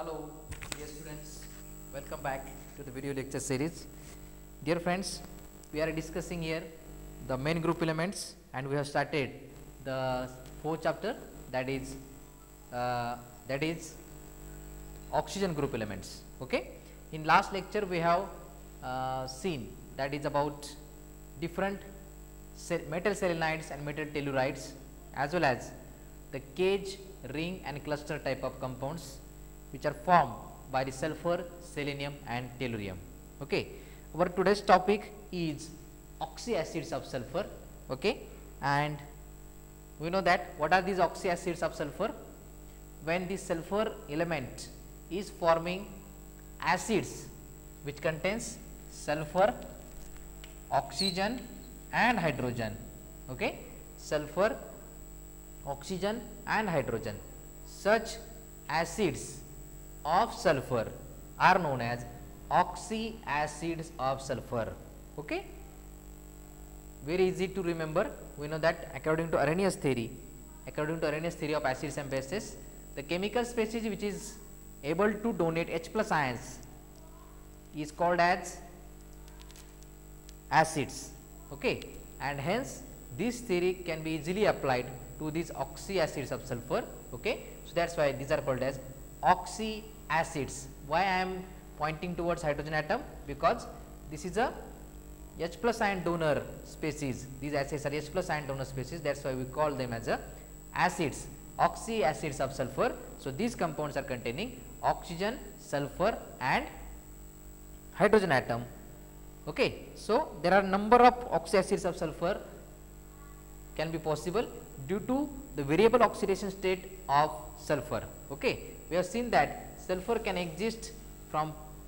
Hello, dear students, welcome back to the video lecture series. Dear friends, we are discussing here the main group elements and we have started the fourth chapter, that is oxygen group elements. Okay. In last lecture we have seen that is about different metal selenides and metal tellurides, as well as the cage, ring and cluster type of compounds which are formed by the sulfur, selenium and tellurium. Okay. Our today's topic is oxyacids of sulfur. Okay. And we know that what are these oxyacids of sulfur? When the sulfur element is forming acids which contains sulfur, oxygen and hydrogen. Okay. Sulfur, oxygen and hydrogen. Such acids of sulfur are known as oxyacids of sulfur. Okay. Very easy to remember. We know that according to Arrhenius theory of acids and bases, the chemical species which is able to donate H plus ions is called as acids. Okay. And hence this theory can be easily applied to these oxyacids of sulfur. Okay. So that is why these are called as oxyacids. Why I am pointing towards hydrogen atom? Because this is a H plus ion donor species. These acids are H plus ion donor species. That is why we call them as a acids, oxyacids of sulfur. So these compounds are containing oxygen, sulfur and hydrogen atom. Okay. So there are number of oxyacids of sulfur can be possible due to the variable oxidation state of sulfur. Okay. We have seen that sulfur can exist from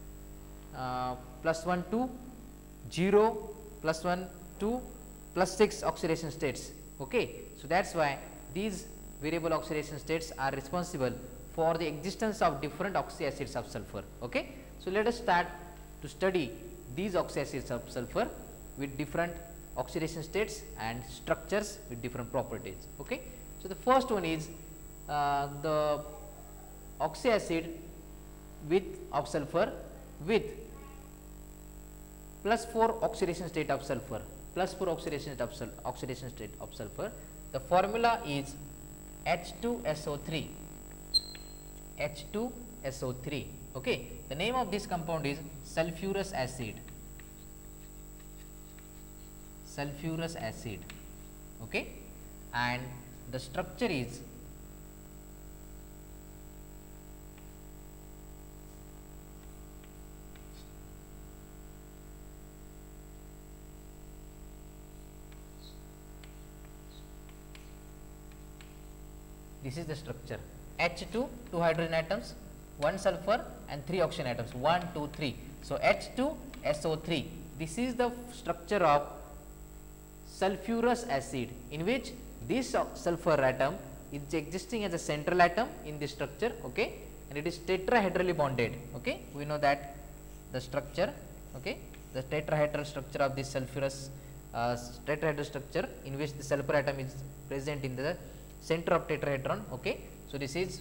+1 to 0, +1 to +6 oxidation states. Okay. So that is why these variable oxidation states are responsible for the existence of different oxyacids of sulfur. Okay. So let us start to study these oxyacids of sulfur with different oxidation states and structures with different properties. Okay. So the first one is the oxyacid of sulfur with +4 oxidation state of sulfur, +4 oxidation state of sulfur. The formula is H2SO3. H2SO3. Okay. The name of this compound is sulfurous acid. Sulfurous acid. Okay. And the structure is this is the structure. H2, 2 hydrogen atoms, 1 sulfur and 3 oxygen atoms, 1, 2, 3. So H2SO3. This is the structure of sulfurous acid, in which this sulfur atom is existing as a central atom in this structure. Okay. And it is tetrahedrally bonded. Okay. We know that the structure, okay, the tetrahedral structure of this sulfurous tetrahedral structure, in which the sulfur atom is present in the center of tetrahedron. Okay. So this is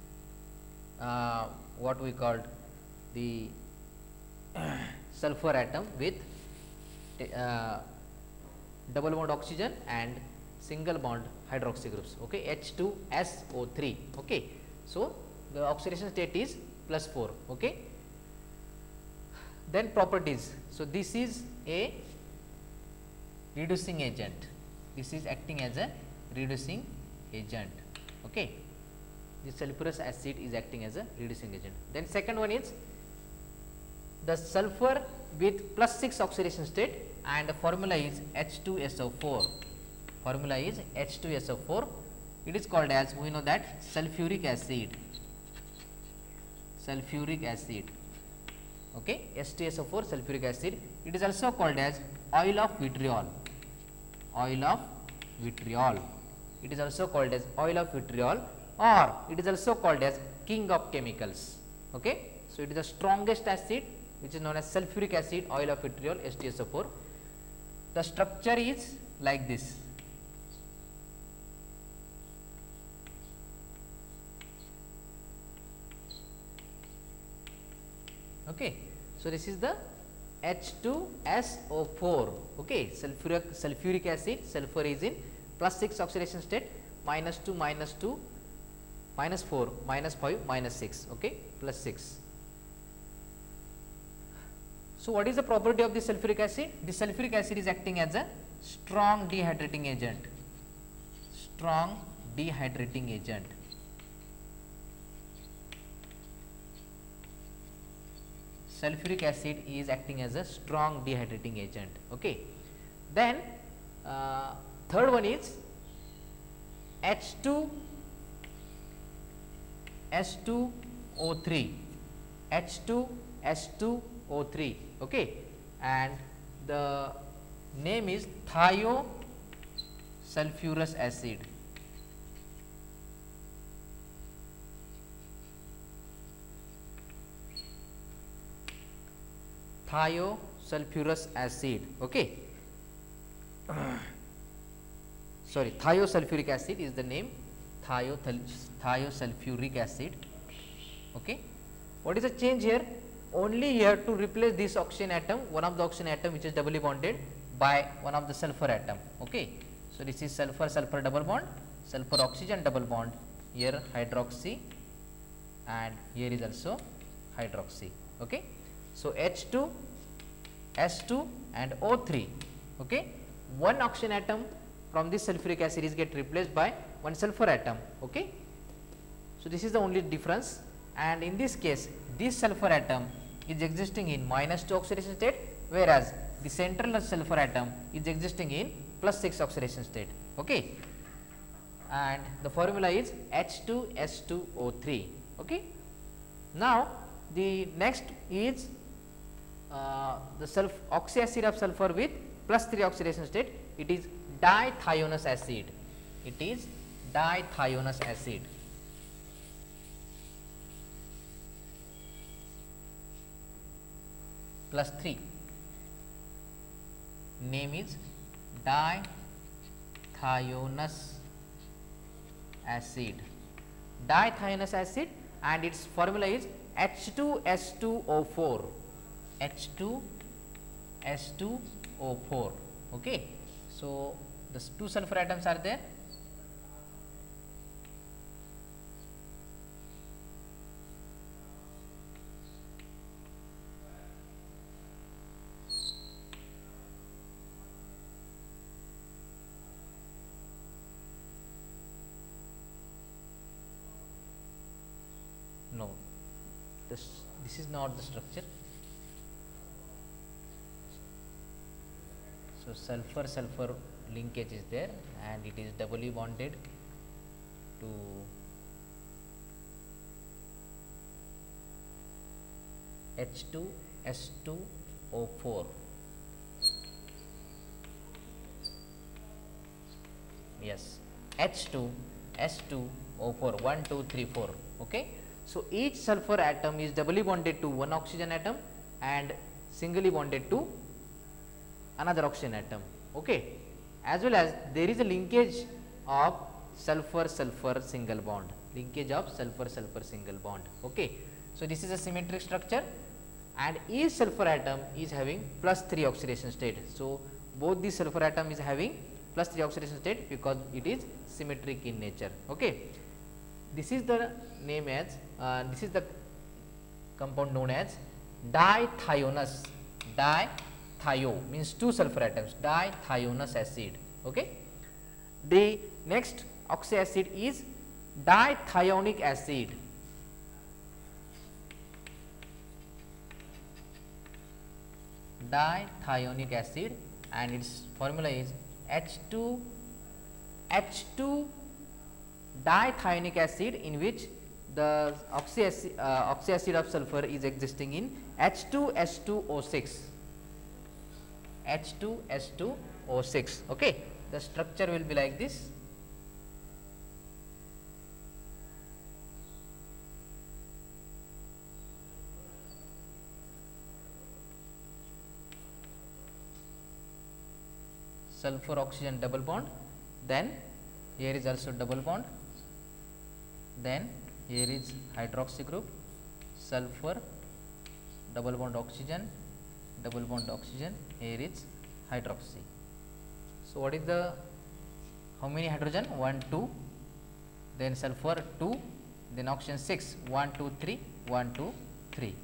what we called the sulfur atom with double bond oxygen and single bond hydroxy groups. Okay. H2SO3. Okay. So the oxidation state is +4. Okay. Then properties. So this is a reducing agent. This is acting as a reducing agent. Okay. The sulfurous acid is acting as a reducing agent. Then second one is the sulfur with +6 oxidation state, and the formula is H2SO4. Formula is H2SO4. It is called as, we know that, sulfuric acid. Sulfuric acid. Okay. H2SO4 sulfuric acid. It is also called as oil of vitriol. Oil of vitriol. It is also called as oil of vitriol, or it is also called as king of chemicals. Okay. So it is the strongest acid which is known as sulfuric acid, oil of vitriol, H2SO4. The structure is like this. Okay. So, this is the H2SO4. Okay. Sulfuric acid, sulfur is in +6 oxidation state, -2, -2, -4, -5, -6. Okay. +6. So, what is the property of the sulfuric acid? The sulfuric acid is acting as a strong dehydrating agent. Strong dehydrating agent. Sulfuric acid is acting as a strong dehydrating agent. Okay. Then third one is H2SO3. H2S2O3. Okay. And the name is thiosulfurous acid. Thiosulfurous acid. Okay. Sorry, thiosulfuric acid is the name, thiosulfuric acid. Okay. What is the change here? Only here to replace this oxygen atom, one of the oxygen atom which is doubly bonded by one of the sulfur atom. Okay. So, this is sulfur sulfur double bond, sulfur oxygen double bond, here hydroxy, and here is also hydroxy. Okay. So, H2, S2 and O3. Okay. One oxygen atom from this sulfuric acid is get replaced by one sulfur atom. Okay. So, this is the only difference, and in this case this sulfur atom is existing in -2 oxidation state, whereas the central sulfur atom is existing in +6 oxidation state. Okay. And the formula is H2S2O3. Okay. Now, the next is the oxy acid of sulfur with +3 oxidation state. It is dithionous acid. It is dithionous acid. +3. Name is dithionous acid. Dithionous acid, and its formula is H2S2O4. H2S2O4. Okay. So, the two sulfur atoms are there. No, this is not the structure. So, sulfur sulfur linkage is there, and it is doubly bonded to H2S2O4. Yes, H2S2O4, 1 2 3 4. Okay. So, each sulfur atom is doubly bonded to one oxygen atom and singly bonded to another oxygen atom. Okay. As well as there is a linkage of sulfur sulfur single bond, linkage of sulfur sulfur single bond. Okay. So, this is a symmetric structure, and each sulfur atom is having +3 oxidation state. So, both the sulfur atom is having +3 oxidation state because it is symmetric in nature. Okay. This is the name as this is the compound known as dithionous. Dithio means two sulfur atoms, dithionous acid. Okay. The next oxy acid is dithionic acid. Dithionic acid, and its formula is H2 dithionic acid, in which the oxy acid of sulfur is existing in H2S2O6. H2S2O6. Okay. The structure will be like this. Sulfur oxygen double bond, then here is also double bond, then here is hydroxy group, sulfur double bond oxygen, here is hydroxy. So, what is the, how many hydrogen? 1, 2, then sulfur 2, then oxygen 6, 1, 2, 3, 1, 2, 3,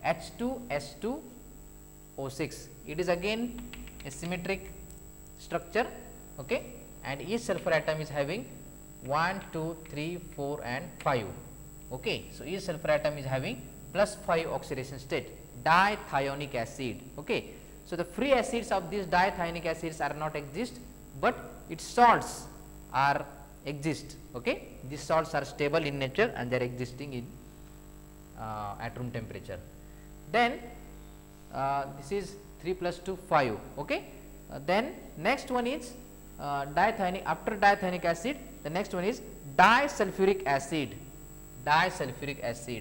H2S2O6. It is again a symmetric structure, okay, and each sulfur atom is having 1, 2, 3, 4 and 5. Okay. So, each sulfur atom is having plus 5 oxidation state, dithionic acid. Okay. So, the free acids of these dithionic acids are not exist, but its salts are exist. Okay. These salts are stable in nature and they are existing in at room temperature. Then this is 3 plus 2 5. Okay. Then next one is dithionic. After dithionic acid, the next one is disulfuric acid. Disulfuric acid.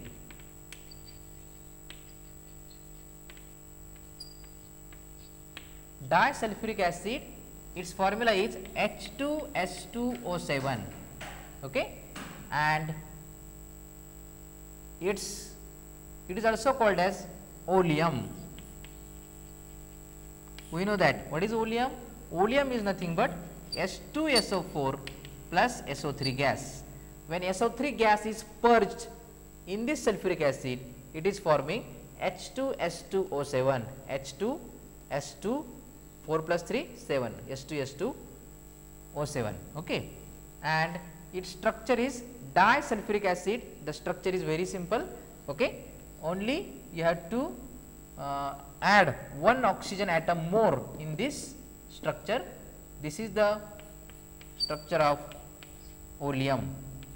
Disulfuric acid, its formula is H2S2O7, okay, and it is also called as oleum. We know that. What is oleum? Oleum is nothing but H2SO4 plus SO3 gas. When SO3 gas is purged in this sulfuric acid, it is forming H2S2O7, H2S2 4 plus 3 7, H2S2O7, okay, and its structure is disulfuric acid. The structure is very simple, okay, only you have to add one oxygen atom more in this structure. This is the structure of oleum.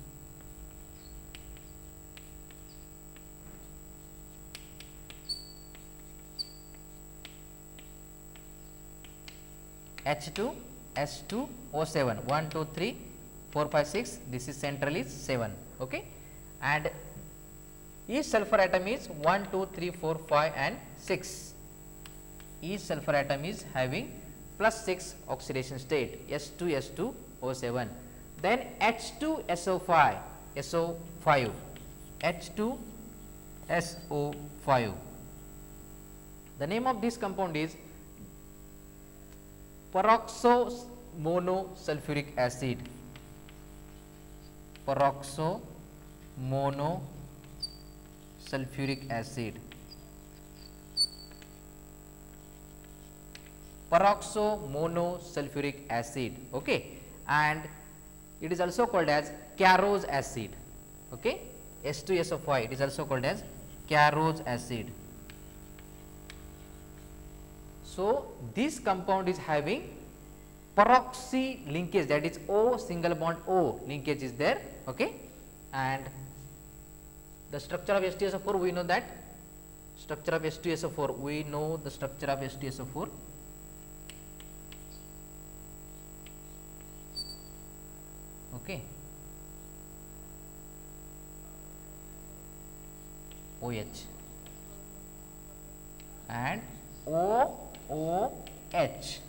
H2S2O7, 1, 2, 3, 4, 5, 6, this is central is 7, okay, and each sulfur atom is 1, 2, 3, 4, 5 and 6. Each sulfur atom is having plus 6 oxidation state, S2S2O7. Then H2SO5, SO5, H2SO5. The name of this compound is peroxomonosulfuric acid. Peroxomonosulfuric acid. Peroxomonosulfuric acid, okay, and it is also called as Carrot's acid, okay, H2SO5, it is also called as Carrot's acid. So, this compound is having peroxy linkage, that is O single bond O linkage is there, okay, and the structure of H2SO4 we know that, structure of H2SO4 we know the structure of H2SO4. Okay, OH and OOH,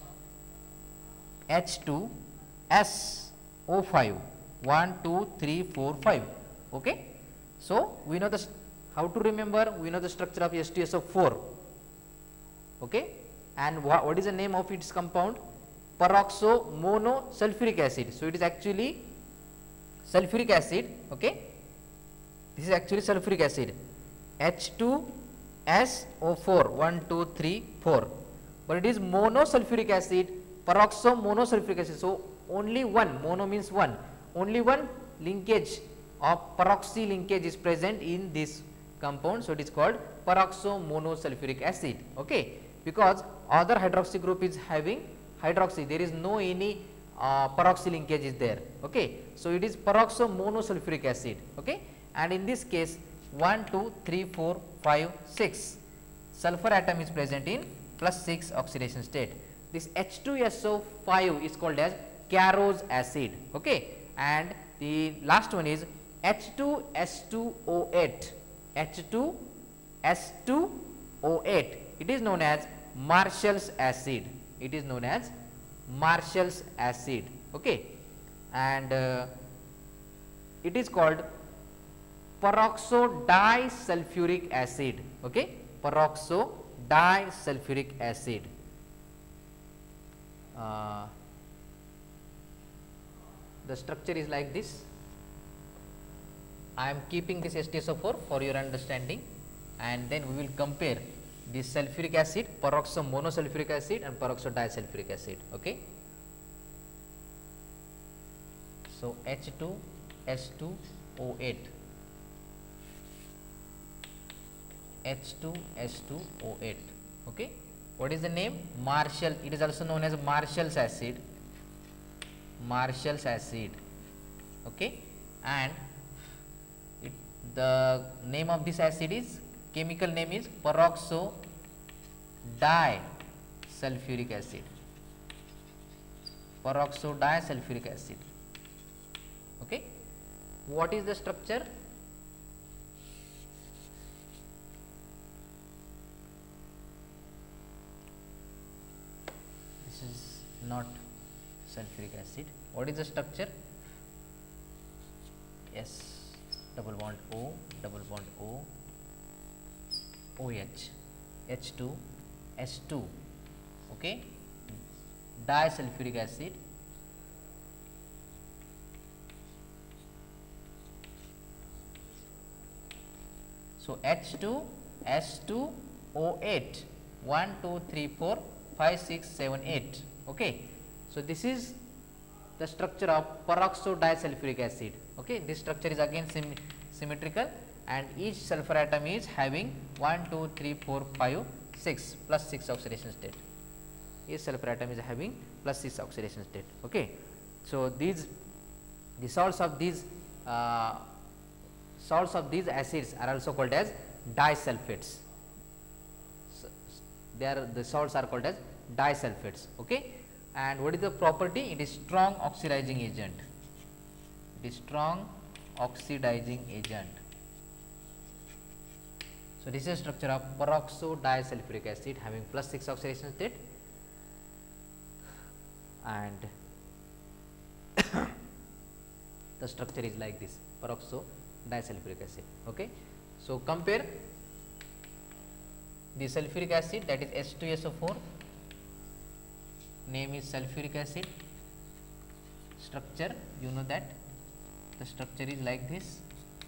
H2SO5, 1, 2, 3, 4, 5. Okay. So, we know the how to remember, we know the structure of H2SO4, okay, and what is the name of its compound? Peroxomonosulfuric acid. So, it is actually sulfuric acid, okay, this is actually sulfuric acid, H2SO4, 1, 2, 3, 4, but it is monosulfuric acid, peroxomonosulfuric acid. So, only one, mono means one, only one linkage of peroxy linkage is present in this compound. So, it is called peroxomonosulfuric acid, okay, because other hydroxy group is having hydroxy, there is no any peroxy linkage is there, okay. So, it is peroxomonosulfuric acid, okay, and in this case 1, 2, 3, 4, 5, 6 sulfur atom is present in plus 6 oxidation state. This H2SO5 is called as Carrot's acid, okay, and the last one is H2S2O8, H2S2O8, it is known as Marshall's acid, it is known as Marshall's acid, okay, and it is called peroxodisulfuric acid, okay, peroxo disulfuric acid. The structure is like this. I am keeping this H2SO4 for your understanding, and then we will compare this sulfuric acid, peroxo monosulfuric acid and peroxo disulfuric acid. Okay. So, H2S2O8, H2S2O8. Okay. What is the name? Marshall. It is also known as Marshall's acid. Marshall's acid. Okay. And the name of this acid is, chemical name is peroxo disulfuric acid. Peroxo disulfuric acid. Okay. What is the structure? This is not sulfuric acid. What is the structure? S double bond O, double bond O, OH, H2, S2, okay, disulfuric acid, so H2, S2, O8, 1, 2, 3, 4, 5, 6, 7, 8, okay. So, this is the structure of peroxo disulfuric acid. Okay. This structure is again symmetrical, and each sulfur atom is having 1, 2, 3, 4, 5, 6 plus 6 oxidation state. Each sulfur atom is having plus 6 oxidation state. Okay. So, the salts of these acids are also called as disulfates. So, the salts are called as disulfates. Okay. And what is the property? It is strong oxidizing agent. It is strong oxidizing agent. So, this is structure of peroxo disulfuric acid having plus 6 oxidation state, and the structure is like this, peroxo disulfuric acid. Okay. So, compare the sulfuric acid, that is H2SO4, name is sulfuric acid, structure you know that the structure is like this.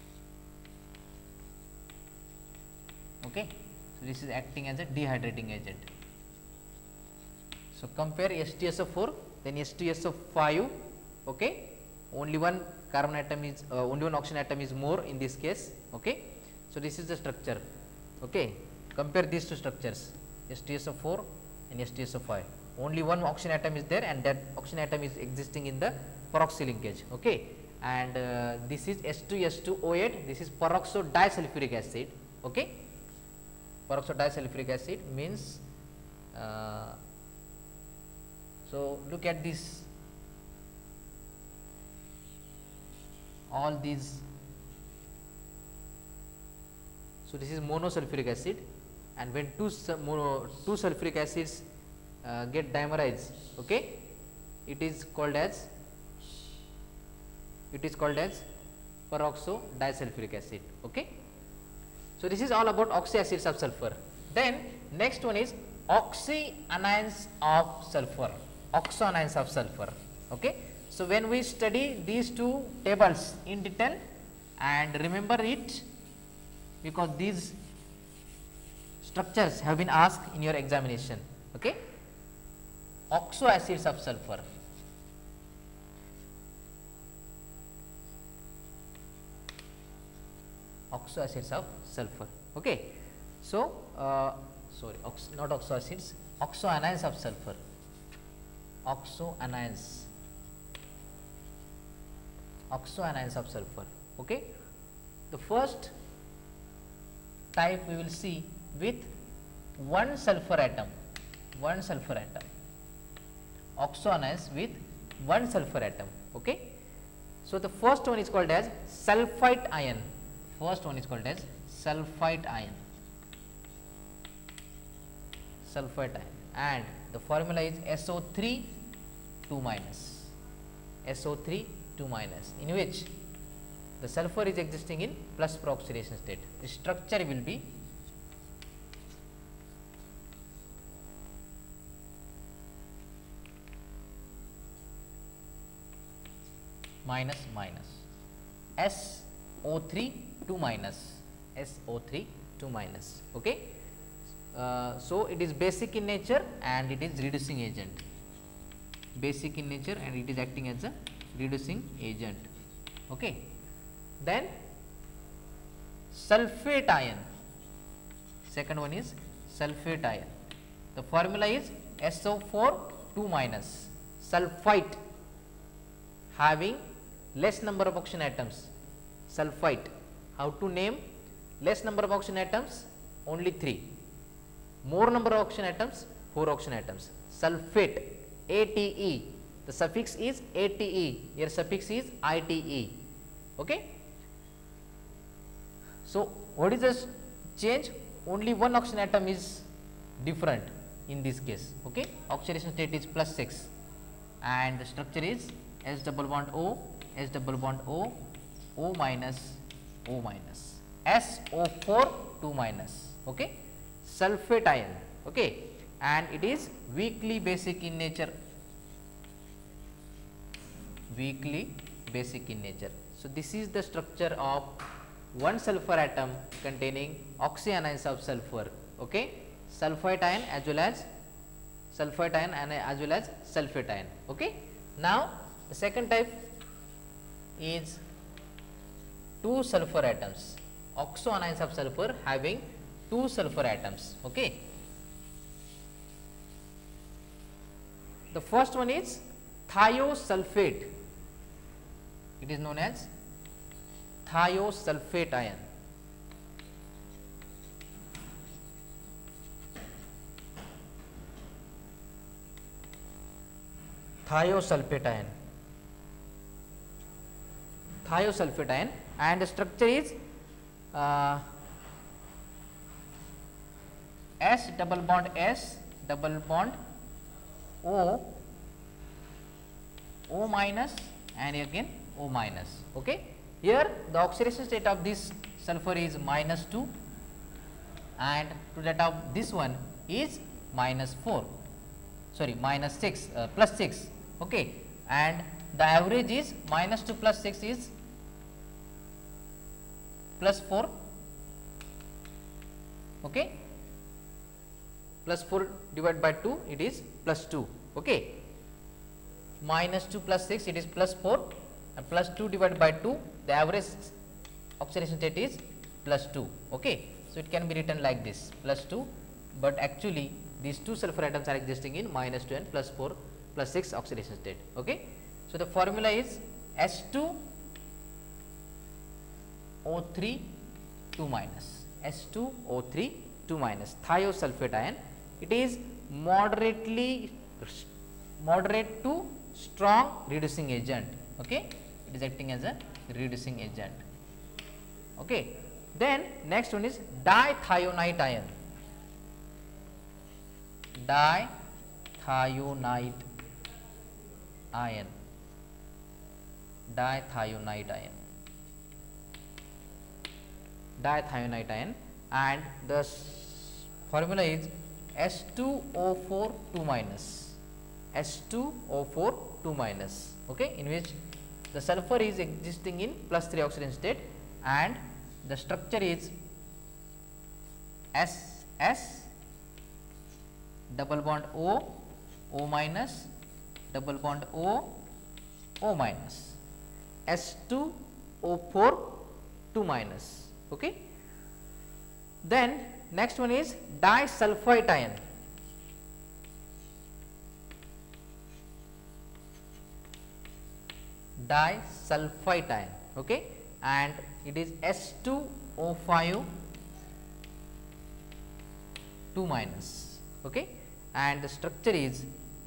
Okay. So, this is acting as a dehydrating agent. So, compare H2SO4, then H2SO5. Okay. Only one carbon atom is only one oxygen atom is more in this case. Okay. So, this is the structure. Okay. Compare these two structures, H2SO4 and H2SO5. Only one oxygen atom is there, and that oxygen atom is existing in the peroxy linkage. Okay. And this is H2S2O8, this is peroxo disulfuric acid. Okay. Peroxo disulfuric acid means, so look at this, all these. So, this is monosulfuric acid, and when two sulfuric acids get dimerized, okay, it is called as peroxo disulfuric acid. Okay. So, this is all about oxyacids of sulfur. Then next one is oxyanions of sulfur, oxoanions of sulfur. Okay. So, when we study these two tables in detail, and remember it, because these structures have been asked in your examination. Okay. Oxoacids of sulfur. Oxoacids of sulfur. Okay. So, sorry, not oxoacids, oxoanions of sulfur. Oxoanions. Oxoanions of sulfur. Okay. The first type we will see with one sulfur atom. Oxoanions with one sulfur atom. Okay. So, the first one is called as sulfite ion. First one is called as sulfite ion. Sulfite ion, and the formula is SO3 2 minus. SO3 2 minus, in which the sulfur is existing in plus peroxidation state. The structure will be minus minus, SO3 2 minus, SO3 2 minus. Okay. So it is basic in nature and it is reducing agent, basic in nature and it is acting as a reducing agent. Okay. Then sulfate ion, second one is sulfate ion. The formula is SO4 2 minus, sulfite having less number of oxygen atoms, sulfite. How to name? Less number of oxygen atoms, only 3, more number of oxygen atoms, 4 oxygen atoms. Sulfate, ATE, the suffix is ATE, here suffix is ITE. Okay. So what is the change? Only one oxygen atom is different in this case. Okay. Oxidation state is +6 and the structure is S double bond O, S double bond O, O minus, O minus, SO4 2 minus. Okay. Sulfate ion. Okay. And it is weakly basic in nature, weakly basic in nature. So this is the structure of one sulfur atom containing oxyanions of sulfur. Okay. Sulfite ion as well as sulfite ion and as well as sulfate ion. Okay. Now the second type is 2 sulfur atoms, oxoanions of sulfur having 2 sulfur atoms. Okay. The first one is thiosulfate, it is known as thiosulfate ion. Thiosulfate ion, thiosulfate ion, and the structure is S double bond S double bond O, O minus and again O minus. Okay. Here the oxidation state of this sulfur is -2 and to that of this one is -4, sorry -6, +6. Okay. And the average is -2 plus 6 is +4. Okay. +4 divided by 2, it is +2. Okay. -2 plus 6, it is +4, and +2 divided by 2, the average oxidation state is +2. Okay. So it can be written like this, +2, but actually these 2 sulfur atoms are existing in -2 and +4 +6 oxidation state. Okay. So the formula is S2O3 2 minus, S2O3 2 minus, thiosulfate ion. It is moderate to strong reducing agent. Okay. It is acting as a reducing agent. Okay. Then next one is dithionite ion, dithionite ion, dithionite ion, dithionite ion, and the formula is S2O4 2 minus, S2O4 2 minus. Okay, in which the sulfur is existing in +3 oxidation state and the structure is SS double bond O, O minus, double bond O, O minus, S2O4 2 minus. Okay. Then next one is disulfite ion, disulfite ion. Okay. And it is S2O5 2 minus. Okay. And the structure is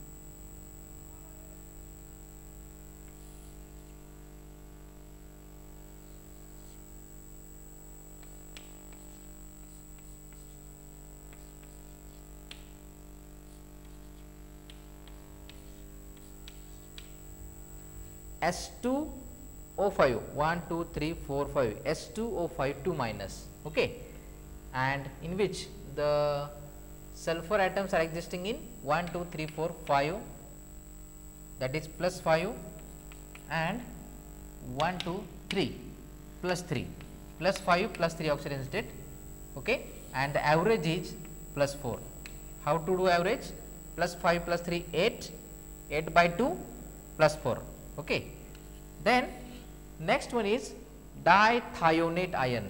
S2O5 1 2 3 4 5, S2O5 2 minus. Okay. And in which the sulfur atoms are existing in 1 2 3 4 5, that is +5, and 1 2 3 plus 3 plus 5 plus 3 oxidation state, okay, and the average is plus 4. How to do average? Plus 5 plus 3 8, 8 by 2 plus 4, okay. Then next one is dithionate ion,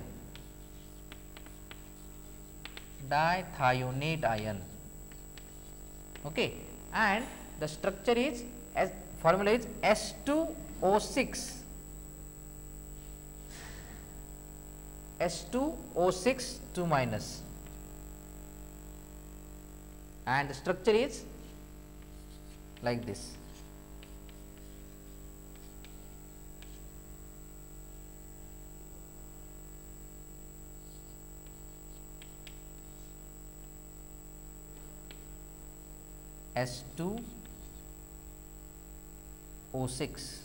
dithionate ion, okay, and the structure is, as formula is S2O6, S2O6 2 minus, and the structure is like this. S2O6,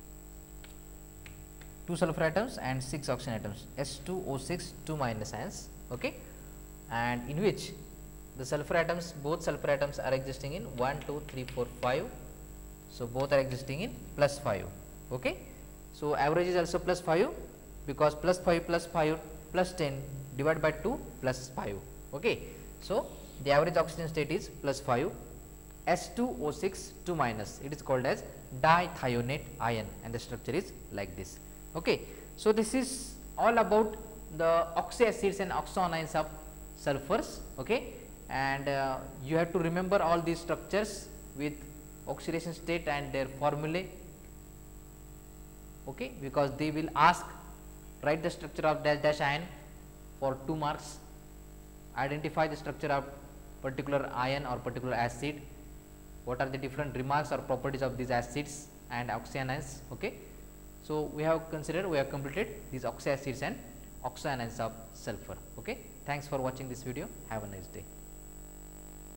2 sulfur atoms and 6 oxygen atoms, S2O6 2 minus ions, okay, and in which the sulfur atoms, both sulfur atoms are existing in 1 2 3 4 5. So both are existing in plus 5, okay. So average is also plus 5, because plus 5 plus 5 plus 10 divided by 2 plus 5, okay. So the average oxygen state is plus 5, S2O6 2 minus, it is called as dithionate ion, and the structure is like this, okay. So this is all about the oxyacids and oxoanions of sulfurs, okay, and you have to remember all these structures with oxidation state and their formulae, okay, because they will ask, write the structure of dash dash ion for 2 marks, identify the structure of particular ion or particular acid, what are the different remarks or properties of these acids and oxyanions, okay. So we have considered, we have completed these oxyacids and oxoanions of sulfur, okay. Thanks for watching this video, have a nice day.